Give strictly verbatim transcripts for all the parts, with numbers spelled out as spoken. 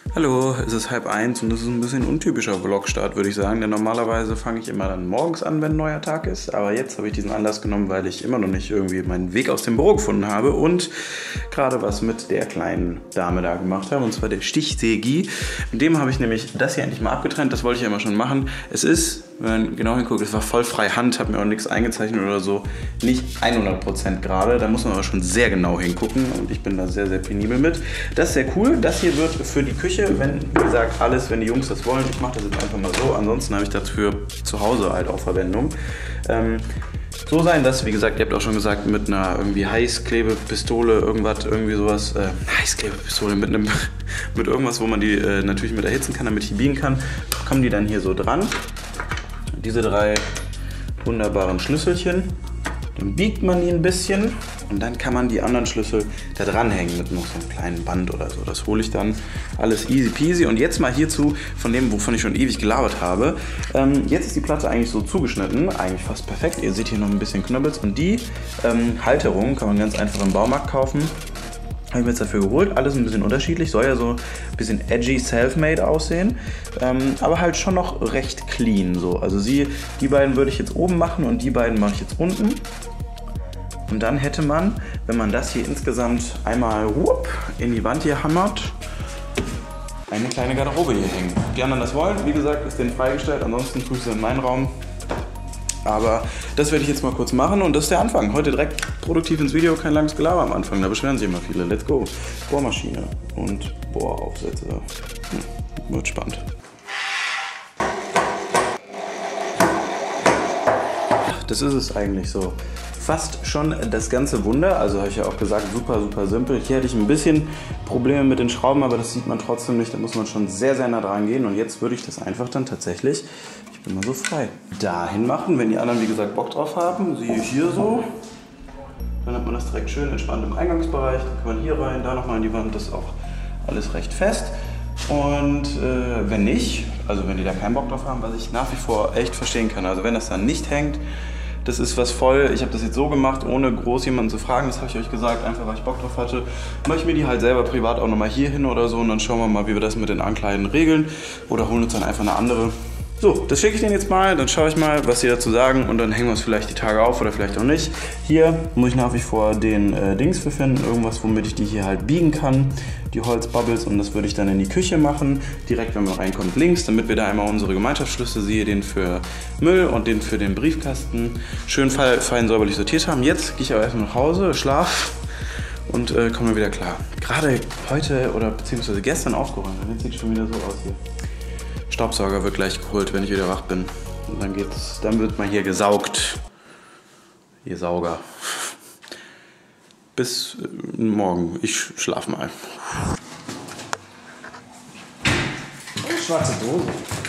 Hallo, es ist halb eins und das ist ein bisschen untypischer Vlogstart, würde ich sagen, denn normalerweise fange ich immer dann morgens an, wenn ein neuer Tag ist, aber jetzt habe ich diesen Anlass genommen, weil ich immer noch nicht irgendwie meinen Weg aus dem Büro gefunden habe und gerade was mit der kleinen Dame da gemacht habe, und zwar der Stichsägi. Mit dem habe ich nämlich das hier endlich mal abgetrennt, das wollte ich ja immer schon machen. Es ist, wenn man genau hinguckt, es war voll frei Hand, habe mir auch nichts eingezeichnet oder so, nicht hundert Prozent gerade, da muss man aber schon sehr genau hingucken und ich bin da sehr, sehr penibel mit. Das ist sehr cool, das hier wird für die Küche, wenn, wie gesagt, alles, wenn die Jungs das wollen, ich mache das jetzt einfach mal so, ansonsten habe ich dafür zu Hause halt auch Verwendung. Ähm, so sein, dass, wie gesagt, ihr habt auch schon gesagt, mit einer irgendwie Heißklebepistole, irgendwas, irgendwie sowas, äh, Heißklebepistole, mit einem, mit irgendwas, wo man die äh, natürlich mit erhitzen kann, damit ich die biegen kann, kommen die dann hier so dran. Diese drei wunderbaren Schlüsselchen, dann biegt man die ein bisschen und dann kann man die anderen Schlüssel da dranhängen mit noch so einem kleinen Band oder so. Das hole ich dann alles easy peasy. Und jetzt mal hierzu von dem, wovon ich schon ewig gelabert habe. Ähm, jetzt ist die Platte eigentlich so zugeschnitten, eigentlich fast perfekt. Ihr seht hier noch ein bisschen Knöppels und die ähm, Halterung kann man ganz einfach im Baumarkt kaufen. Habe ich mir jetzt dafür geholt, alles ein bisschen unterschiedlich, soll ja so ein bisschen edgy, self-made aussehen, ähm, aber halt schon noch recht clean so. Also sie, die beiden würde ich jetzt oben machen und die beiden mache ich jetzt unten. Und dann hätte man, wenn man das hier insgesamt einmal whoop, in die Wand hier hammert, eine kleine Garderobe hier hängen. Die anderen das wollen, wie gesagt, ist denen freigestellt, ansonsten tue ich sie in meinen Raum. Aber das werde ich jetzt mal kurz machen und das ist der Anfang. Heute direkt produktiv ins Video, kein langes Gelaber am Anfang, da beschweren sich immer viele. Let's go. Bohrmaschine und Bohraufsätze. Hm, wird spannend. Das ist es eigentlich so. Fast schon das ganze Wunder, also habe ich ja auch gesagt, super, super simpel. Hier hätte ich ein bisschen Probleme mit den Schrauben, aber das sieht man trotzdem nicht, da muss man schon sehr, sehr nah dran gehen und jetzt würde ich das einfach dann tatsächlich, ich bin mal so frei, dahin machen, wenn die anderen, wie gesagt, Bock drauf haben, siehe hier so, dann hat man das direkt schön entspannt im Eingangsbereich, dann kann man hier rein, da nochmal in die Wand, das ist auch alles recht fest. Und äh, wenn nicht, also wenn die da keinen Bock drauf haben, was ich nach wie vor echt verstehen kann, also wenn das dann nicht hängt, das ist was voll, ich habe das jetzt so gemacht, ohne groß jemanden zu fragen, das habe ich euch gesagt, einfach weil ich Bock drauf hatte. Mache ich mir die halt selber privat auch nochmal hier hin oder so und dann schauen wir mal, wie wir das mit den Ankleiden regeln oder holen uns dann einfach eine andere. So, das schicke ich denen jetzt mal, dann schaue ich mal, was sie dazu sagen und dann hängen wir uns vielleicht die Tage auf oder vielleicht auch nicht. Hier muss ich nach wie vor den äh, Dings für finden, irgendwas, womit ich die hier halt biegen kann, die Holzbubbles, und das würde ich dann in die Küche machen, direkt wenn man reinkommt links, damit wir da einmal unsere Gemeinschaftsschlüssel, sehe den für Müll und den für den Briefkasten, schön fein säuberlich sortiert haben. Jetzt gehe ich aber erstmal nach Hause, schlaf und äh, komme wieder klar. Gerade heute oder beziehungsweise gestern aufgeräumt, jetzt sieht es schon wieder so aus hier. Staubsauger wird gleich geholt, wenn ich wieder wach bin. Und dann geht's, dann wird mal hier gesaugt. Ihr Sauger. Bis äh, morgen. Ich schlafe mal. Schwarze Dose.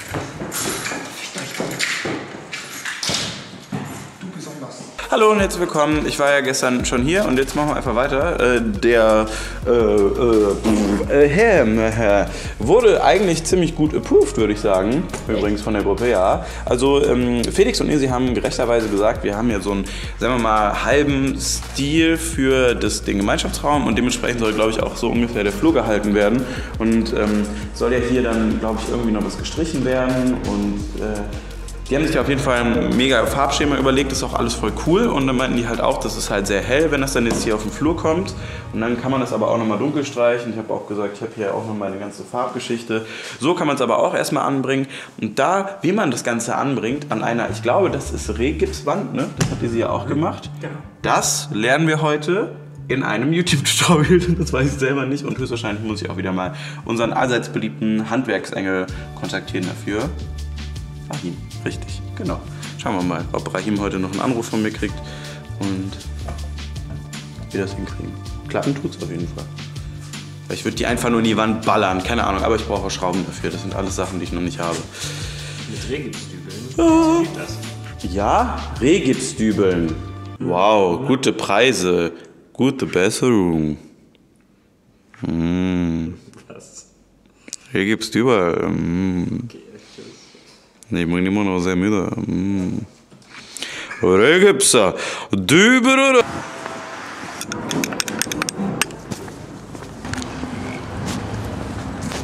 Hallo und herzlich willkommen. Ich war ja gestern schon hier und jetzt machen wir einfach weiter. Äh, der äh, äh, äh, äh, wurde eigentlich ziemlich gut approved, würde ich sagen. Übrigens von der Gruppe, ja. Also ähm, Felix und Isi haben gerechterweise gesagt, wir haben ja so einen, sagen wir mal, halben Stil für das, den Gemeinschaftsraum und dementsprechend soll, glaube ich, auch so ungefähr der Flur gehalten werden. Und ähm, soll ja hier dann, glaube ich, irgendwie noch was gestrichen werden und äh, die haben sich auf jeden Fall ein mega Farbschema überlegt, das ist auch alles voll cool und dann meinten die halt auch, das ist halt sehr hell, wenn das dann jetzt hier auf den Flur kommt und dann kann man das aber auch nochmal dunkel streichen. Ich habe auch gesagt, ich habe hier auch noch meine ganze Farbgeschichte. So kann man es aber auch erstmal anbringen und da, wie man das Ganze anbringt, an einer, ich glaube, das ist Rehgipswand, ne? Das habt ihr sie ja auch gemacht. Genau. Das lernen wir heute in einem YouTube-Tutorial, das weiß ich selber nicht und höchstwahrscheinlich muss ich auch wieder mal unseren allseits beliebten Handwerksengel kontaktieren dafür. Rahim, richtig, genau. Schauen wir mal, ob Rahim heute noch einen Anruf von mir kriegt und wir das hinkriegen. Klappen tut's auf jeden Fall. Ich würde die einfach nur in die Wand ballern, keine Ahnung, aber ich brauche auch Schrauben dafür. Das sind alles Sachen, die ich noch nicht habe. Mit Rehgipsdübeln? Ja. Geht das? Ja, Rehgipsdübeln. Wow, gute Preise, gute Besserung. Hm. Was? Rehgipsdübel. Hm. Okay. Ich bin immer noch sehr müde. Mm. Rehgipser, Düber.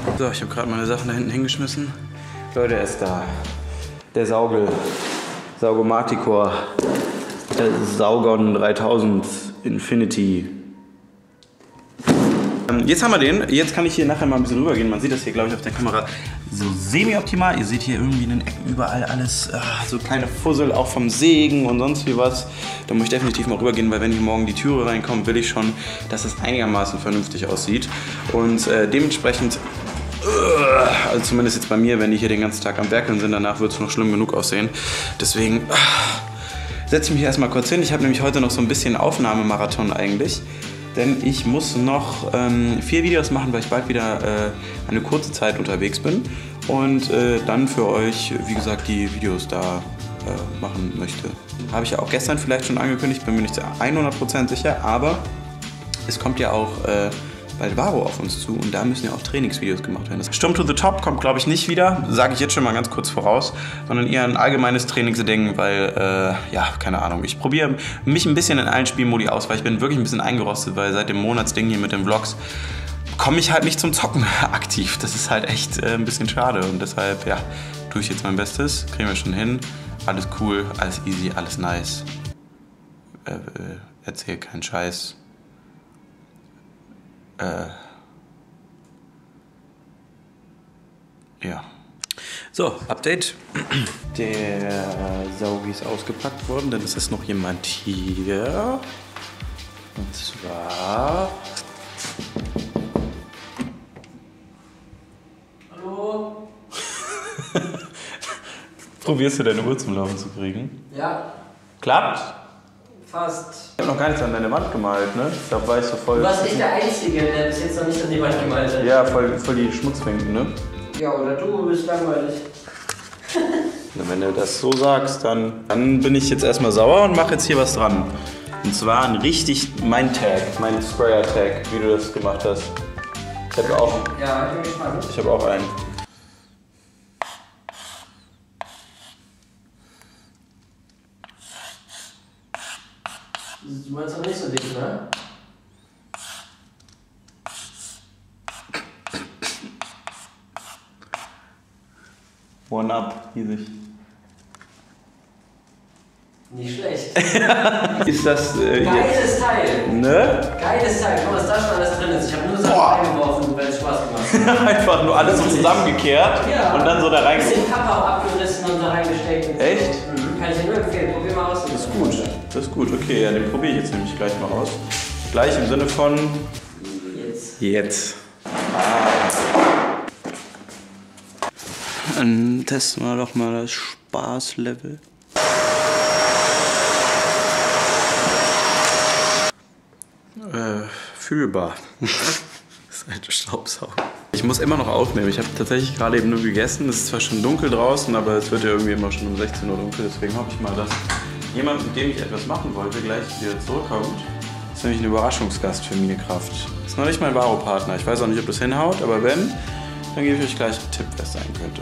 So, ich habe gerade meine Sachen da hinten hingeschmissen. Leute, er ist da. Der Saugel. Saugomaticor. Der Saugon dreitausend Infinity. Jetzt haben wir den. Jetzt kann ich hier nachher mal ein bisschen rübergehen. Man sieht das hier, glaube ich, auf der Kamera so semi-optimal. Ihr seht hier irgendwie in den Ecken überall alles, ach, so kleine Fussel, auch vom Sägen und sonst wie was. Da muss ich definitiv mal rübergehen, weil wenn hier morgen die Türe reinkommt, will ich schon, dass es einigermaßen vernünftig aussieht. Und äh, dementsprechend, uh, also zumindest jetzt bei mir, wenn die hier den ganzen Tag am Werkeln sind, danach wird es noch schlimm genug aussehen. Deswegen uh, setze ich mich erstmal kurz hin. Ich habe nämlich heute noch so ein bisschen Aufnahmemarathon eigentlich. Denn ich muss noch ähm, vier Videos machen, weil ich bald wieder äh, eine kurze Zeit unterwegs bin. Und äh, dann für euch, wie gesagt, die Videos da äh, machen möchte. Habe ich ja auch gestern vielleicht schon angekündigt, bin mir nicht zu hundert Prozent sicher. Aber es kommt ja auch äh, bald Varo auf uns zu und da müssen ja auch Trainingsvideos gemacht werden. Sturm to the Top kommt, glaube ich, nicht wieder, sage ich jetzt schon mal ganz kurz voraus, sondern eher ein allgemeines Trainingsding, weil, äh, ja, keine Ahnung, ich probiere mich ein bisschen in allen Spielmodi aus, weil ich bin wirklich ein bisschen eingerostet, weil seit dem Monatsding hier mit den Vlogs komme ich halt nicht zum Zocken aktiv. Das ist halt echt äh, ein bisschen schade und deshalb, ja, tue ich jetzt mein Bestes, kriegen wir schon hin, alles cool, alles easy, alles nice, äh, äh, erzähl keinen Scheiß. Äh, ja. So, Update. Der Saugi ist ausgepackt worden, denn es ist noch jemand hier. Und zwar... Hallo? Probierst du deine Uhr zum Laufen zu kriegen? Ja. Klappt? Fast. Ich habe noch gar nichts an deine Wand gemalt, ne? Da war ich so voll... Du warst nicht der Einzige, der bis jetzt noch nicht an die Wand gemalt hat. Ja, voll, voll die Schmutzfinken, ne? Ja, oder du bist langweilig. Na, wenn du das so sagst, dann, dann bin ich jetzt erstmal sauer und mache jetzt hier was dran. Und zwar ein richtig mein Tag, mein Sprayer Tag, wie du das gemacht hast. Ich habe auch, Ja, ich bin gespannt. ich habe auch einen. Du meinst doch nicht so dick, ne? One up, riesig. Nicht schlecht. Ist das äh, Geiles Teil. Ne? Geiles Teil. Guck mal, was da schon alles drin ist. Ich habe nur Sachen reingeworfen, weil es Spaß gemacht hat. Einfach nur alles so zusammengekehrt Ja. und dann so da Ein reingesteckt. bisschen Kappa auch abgerissen und da reingesteckt. Echt? Mhm. Kann ich dir nur empfehlen. Probier mal aus. Das ist gut, das ist gut. Okay, ja, den probiere ich jetzt nämlich gleich mal aus. Gleich im Sinne von... Jetzt. Jetzt. Ah. Dann testen wir doch mal das Spaßlevel. Äh, fühlbar. Das ist ein Staubsauger. Ich muss immer noch aufnehmen. Ich habe tatsächlich gerade eben nur gegessen. Es ist zwar schon dunkel draußen, aber es wird ja irgendwie immer schon um sechzehn Uhr dunkel. Deswegen hoffe ich mal, dass jemand, mit dem ich etwas machen wollte, gleich wieder zurückkommt. Das ist nämlich ein Überraschungsgast für Minecraft. Das ist noch nicht mein Varo-Partner. Ich weiß auch nicht, ob das hinhaut, aber wenn, dann gebe ich euch gleich einen Tipp, wer es sein könnte.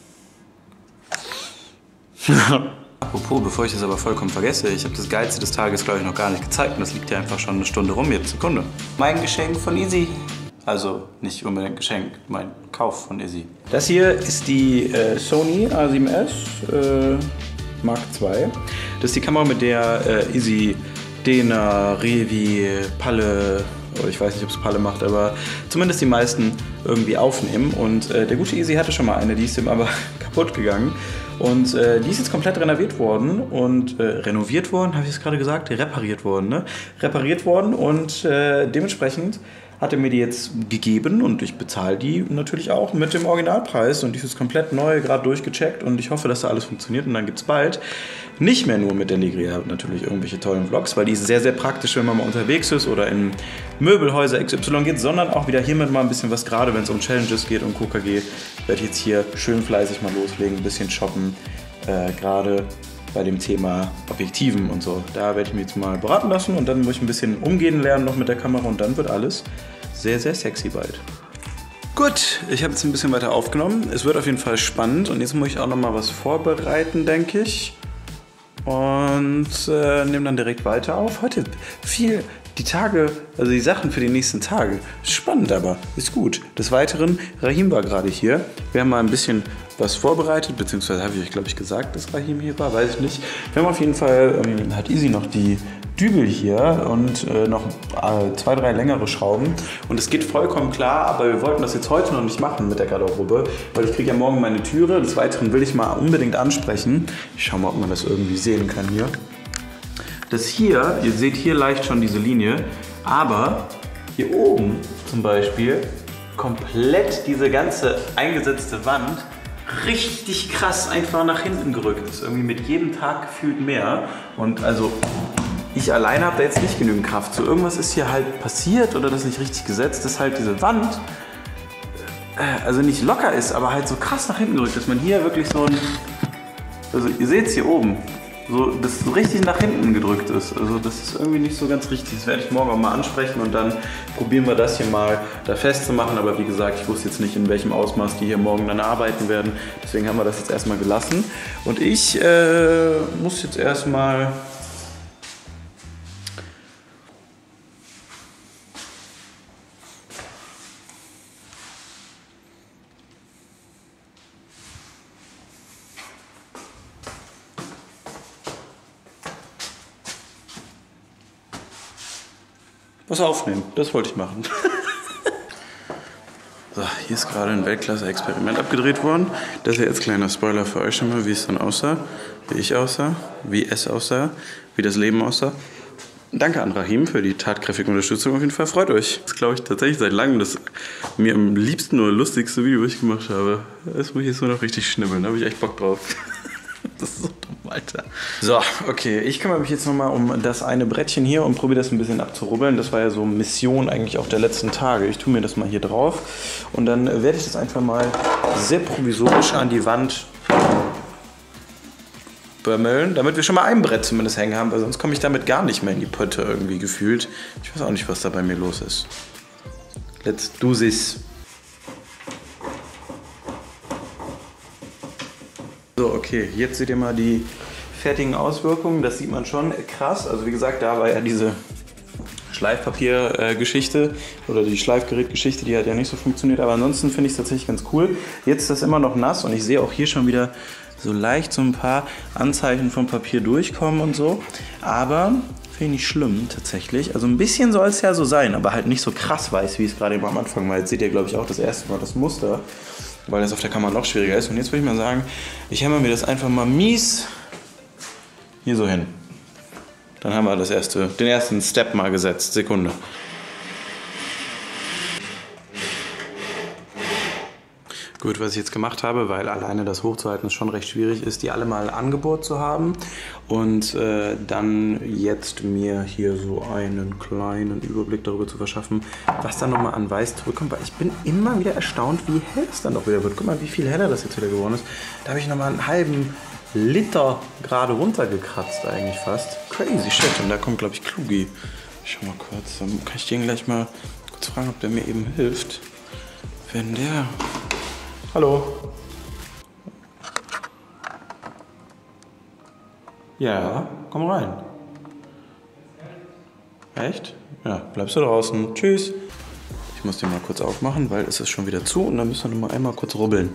Apropos, bevor ich das aber vollkommen vergesse, ich habe das Geilste des Tages, glaube ich, noch gar nicht gezeigt und das liegt ja einfach schon eine Stunde rum, jetzt Sekunde. Mein Geschenk von Izzy. Also nicht unbedingt Geschenk, mein Kauf von Izzy. Das hier ist die äh, Sony A sieben S äh, Mark zwei. Das ist die Kamera, mit der äh, Izzy, Dena, Revi, Palle, oder ich weiß nicht, ob es Palle macht, aber zumindest die meisten irgendwie aufnehmen. Und äh, der gute Izzy hatte schon mal eine, die ist ihm aber kaputt gegangen. Und äh, die ist jetzt komplett renoviert worden und äh, renoviert worden, habe ich es gerade gesagt? Repariert worden, ne? Repariert worden und äh, dementsprechend hat er mir die jetzt gegeben und ich bezahle die natürlich auch mit dem Originalpreis und die ist komplett neu, gerade durchgecheckt und ich hoffe, dass da alles funktioniert und dann gibt es bald nicht mehr nur mit der Nigria natürlich irgendwelche tollen Vlogs, weil die ist sehr, sehr praktisch, wenn man mal unterwegs ist oder in Möbelhäuser X Y geht, sondern auch wieder hiermit mal ein bisschen was, gerade wenn es um Challenges geht und K K G, werde ich jetzt hier schön fleißig mal loslegen, ein bisschen shoppen, äh, gerade bei dem Thema Objektiven und so. Da werde ich mich jetzt mal beraten lassen und dann muss ich ein bisschen umgehen lernen noch mit der Kamera und dann wird alles sehr, sehr sexy bald. Gut, ich habe jetzt ein bisschen weiter aufgenommen. Es wird auf jeden Fall spannend und jetzt muss ich auch noch mal was vorbereiten, denke ich. Und äh, nehme dann direkt weiter auf. Heute viel die Tage, also die Sachen für die nächsten Tage. Spannend aber, ist gut. Des Weiteren, Rahim war gerade hier. Wir haben mal ein bisschen was vorbereitet, beziehungsweise habe ich euch, glaube ich, gesagt, dass Rahim hier war, weiß ich nicht. Wir haben auf jeden Fall, ähm, hat Easy noch die Dübel hier und äh, noch äh, zwei, drei längere Schrauben. Und es geht vollkommen klar, aber wir wollten das jetzt heute noch nicht machen mit der Garderobe, weil ich kriege ja morgen meine Türe. Des Weiteren will ich mal unbedingt ansprechen. Ich schaue mal, ob man das irgendwie sehen kann hier. Das hier, ihr seht hier leicht schon diese Linie, aber hier oben zum Beispiel komplett diese ganze eingesetzte Wand richtig krass einfach nach hinten gerückt ist. Irgendwie mit jedem Tag gefühlt mehr. Und also ich alleine habe da jetzt nicht genügend Kraft. So irgendwas ist hier halt passiert oder das nicht richtig gesetzt, dass halt diese Wand äh, also nicht locker ist, aber halt so krass nach hinten gerückt, dass man hier wirklich so ein, also ihr seht es hier oben, so, das so richtig nach hinten gedrückt ist. Also das ist irgendwie nicht so ganz richtig. Das werde ich morgen auch mal ansprechen und dann probieren wir das hier mal da festzumachen. Aber wie gesagt, ich wusste jetzt nicht, in welchem Ausmaß die hier morgen dann arbeiten werden. Deswegen haben wir das jetzt erstmal gelassen. Und ich äh, muss jetzt erstmal was aufnehmen. Das wollte ich machen. So, hier ist gerade ein Weltklasse-Experiment abgedreht worden. Das ist ja jetzt kleiner Spoiler für euch schon mal, wie es dann aussah, wie ich aussah, wie es aussah, wie das Leben aussah. Danke an Rahim für die tatkräftige Unterstützung. Auf jeden Fall freut euch. Das glaube ich tatsächlich seit langem das mir am liebsten oder lustigste Video, was ich gemacht habe. Das muss ich jetzt nur noch richtig schnibbeln. Da habe ich echt Bock drauf. Das ist so dumm, Alter. So, okay. Ich kümmere mich jetzt nochmal um das eine Brettchen hier und probiere das ein bisschen abzurubbeln. Das war ja so Mission eigentlich auch der letzten Tage. Ich tue mir das mal hier drauf und dann werde ich das einfach mal sehr provisorisch an die Wand bömmeln, damit wir schon mal ein Brett zumindest hängen haben, weil sonst komme ich damit gar nicht mehr in die Pötte irgendwie gefühlt. Ich weiß auch nicht, was da bei mir los ist. Let's do this. So, okay, jetzt seht ihr mal die fertigen Auswirkungen. Das sieht man schon krass. Also wie gesagt, da war ja diese Schleifpapier-Geschichte oder die Schleifgerät-Geschichte, die hat ja nicht so funktioniert. Aber ansonsten finde ich es tatsächlich ganz cool. Jetzt ist das immer noch nass und ich sehe auch hier schon wieder so leicht so ein paar Anzeichen vom Papier durchkommen und so. Aber finde ich nicht schlimm tatsächlich. Also ein bisschen soll es ja so sein, aber halt nicht so krass weiß, wie es gerade am Anfang war. Jetzt seht ihr, glaube ich, auch das erste Mal das Muster, weil das auf der Kamera noch schwieriger ist. Und jetzt würde ich mal sagen, ich hämmer mir das einfach mal mies hier so hin. Dann haben wir das erste, den ersten Step mal gesetzt. Sekunde. Gut, was ich jetzt gemacht habe, weil alleine das hochzuhalten ist schon recht schwierig ist, die alle mal angebohrt zu haben und äh, dann jetzt mir hier so einen kleinen Überblick darüber zu verschaffen, was dann nochmal an Weiß zurückkommt, weil ich bin immer wieder erstaunt, wie hell es dann doch wieder wird. Guck mal, wie viel heller das jetzt wieder geworden ist. Da habe ich nochmal einen halben Liter gerade runtergekratzt eigentlich fast. Crazy shit. Und da kommt, glaube ich, Klugi. Ich schau mal kurz, dann kann ich den gleich mal kurz fragen, ob der mir eben hilft. Wenn der... Hallo. Ja, komm rein. Echt? Ja, bleibst du draußen. Tschüss. Ich muss den mal kurz aufmachen, weil es ist schon wieder zu und dann müssen wir noch mal einmal kurz rubbeln.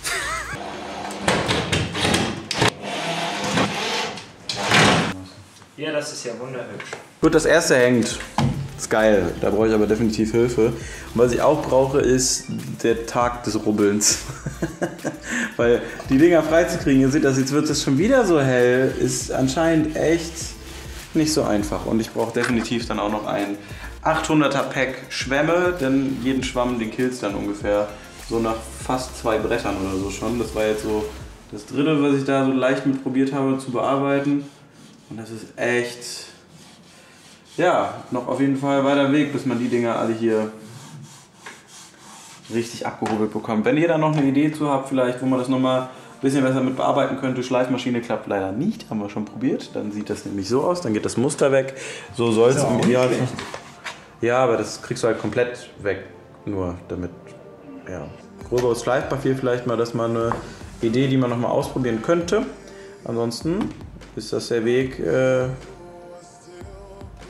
Ja, das ist ja wunderhübsch. Gut, das erste hängt. Ist geil, da brauche ich aber definitiv Hilfe. Und was ich auch brauche, ist der Tag des Rubbelns. Weil die Dinger freizukriegen, ihr seht das, jetzt wird es schon wieder so hell, ist anscheinend echt nicht so einfach. Und ich brauche definitiv dann auch noch ein achthunderter Pack Schwämme, denn jeden Schwamm, den killt es dann ungefähr so nach fast zwei Brettern oder so schon. Das war jetzt so das dritte, was ich da so leicht mit probiert habe zu bearbeiten. Und das ist echt... Ja, noch auf jeden Fall weiter Weg, bis man die Dinger alle hier richtig abgerubbelt bekommt. Wenn ihr da noch eine Idee zu habt, vielleicht, wo man das nochmal ein bisschen besser mit bearbeiten könnte, Schleifmaschine klappt leider nicht, haben wir schon probiert. Dann sieht das nämlich so aus, dann geht das Muster weg. So soll es im Ideal. Ja, aber das kriegst du halt komplett weg. Nur damit, ja. Gröberes Schleifpapier vielleicht mal, das ist mal eine Idee, die man nochmal ausprobieren könnte. Ansonsten ist das der Weg. Äh,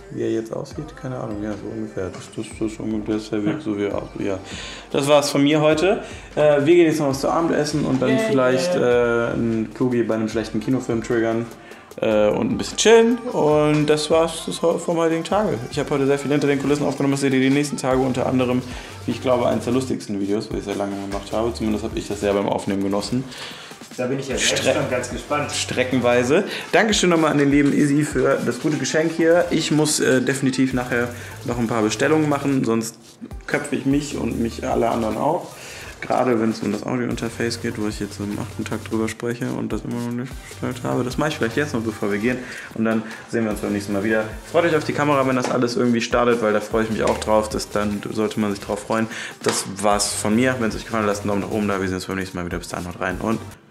wie er jetzt aussieht, keine Ahnung, ja, so ungefähr. Das, das, das, das ist der Weg, so wie er aussieht, ja. Das war's von mir heute. Äh, wir gehen jetzt noch was zu Abendessen und dann yeah, vielleicht yeah. Äh, einen Klugi bei einem schlechten Kinofilm triggern. Und ein bisschen chillen und das war's das vom heutigen Tage. Ich habe heute sehr viel hinter den Kulissen aufgenommen, das seht ihr die nächsten Tage, unter anderem, wie ich glaube, eines der lustigsten Videos, was ich sehr lange gemacht habe. Zumindest habe ich das sehr beim Aufnehmen genossen. Da bin ich ja selbst schon ganz gespannt. Streckenweise. Dankeschön nochmal an den lieben Izzy für das gute Geschenk hier. Ich muss äh, definitiv nachher noch ein paar Bestellungen machen, sonst köpfe ich mich und mich alle anderen auch. Gerade wenn es um das Audio-Interface geht, wo ich jetzt am achten Tag drüber spreche und das immer noch nicht bestellt habe. Das mache ich vielleicht jetzt noch, bevor wir gehen. Und dann sehen wir uns beim nächsten Mal wieder. Freut euch auf die Kamera, wenn das alles irgendwie startet, weil da freue ich mich auch drauf. Das, dann sollte man sich drauf freuen. Das war's von mir. Wenn es euch gefallen hat, lasst einen Daumen nach oben da. Wir sehen uns beim nächsten Mal wieder. Bis dann, haut rein und